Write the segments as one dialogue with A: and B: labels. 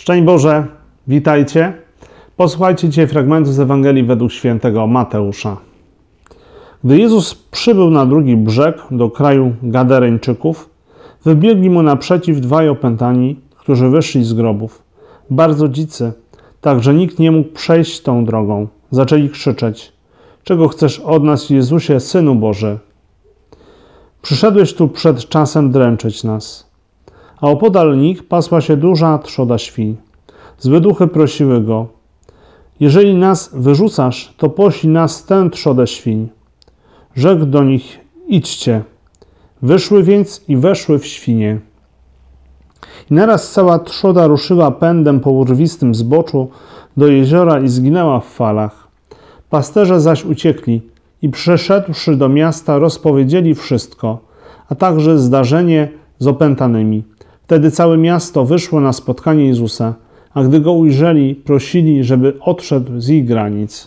A: Szczęść Boże, witajcie. Posłuchajcie dzisiaj fragmentu z Ewangelii według świętego Mateusza. Gdy Jezus przybył na drugi brzeg do kraju Gadareńczyków, wybiegli mu naprzeciw dwaj opętani, którzy wyszli z grobów. Bardzo dzicy, tak że nikt nie mógł przejść tą drogą. Zaczęli krzyczeć: czego chcesz od nas, Jezusie, Synu Boży? Przyszedłeś tu przed czasem dręczyć nas. A opodal nich pasła się duża trzoda świń. Złe duchy prosiły go: jeżeli nas wyrzucasz, to poślij nas tę trzodę świń. Rzekł do nich: idźcie. Wyszły więc i weszły w świnie. I naraz cała trzoda ruszyła pędem po urwistym zboczu do jeziora i zginęła w falach. Pasterze zaś uciekli i przyszedłszy do miasta, rozpowiedzieli wszystko, a także zdarzenie z opętanymi. Wtedy całe miasto wyszło na spotkanie Jezusa, a gdy go ujrzeli, prosili, żeby odszedł z ich granic.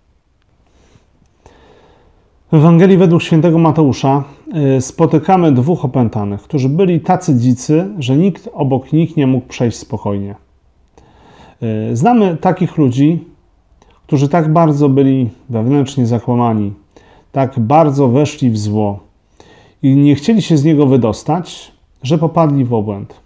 A: W Ewangelii według świętego Mateusza spotykamy dwóch opętanych, którzy byli tacy dzicy, że nikt obok nich nie mógł przejść spokojnie. Znamy takich ludzi, którzy tak bardzo byli wewnętrznie zakłamani, tak bardzo weszli w zło i nie chcieli się z niego wydostać, że popadli w obłęd.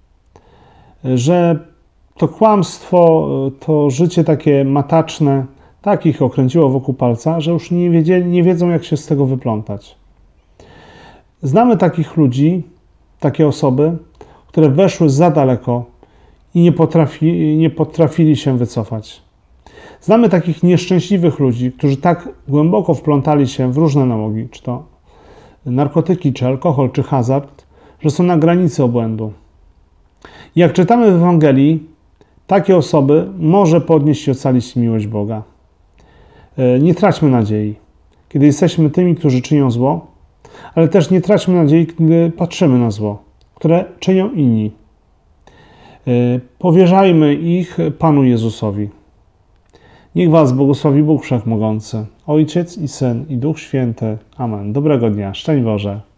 A: Że to kłamstwo, to życie takie mataczne, tak ich okręciło wokół palca, że już nie wiedzą, jak się z tego wyplątać. Znamy takich ludzi, takie osoby, które weszły za daleko i nie potrafili się wycofać. Znamy takich nieszczęśliwych ludzi, którzy tak głęboko wplątali się w różne nałogi, czy to narkotyki, czy alkohol, czy hazard, że są na granicy obłędu. I jak czytamy w Ewangelii, takie osoby może podnieść i ocalić miłość Boga. Nie traćmy nadziei, kiedy jesteśmy tymi, którzy czynią zło, ale też nie traćmy nadziei, kiedy patrzymy na zło, które czynią inni. Powierzajmy ich Panu Jezusowi. Niech was błogosławi Bóg Wszechmogący, Ojciec i Syn i Duch Święty. Amen. Dobrego dnia. Szczęść Boże.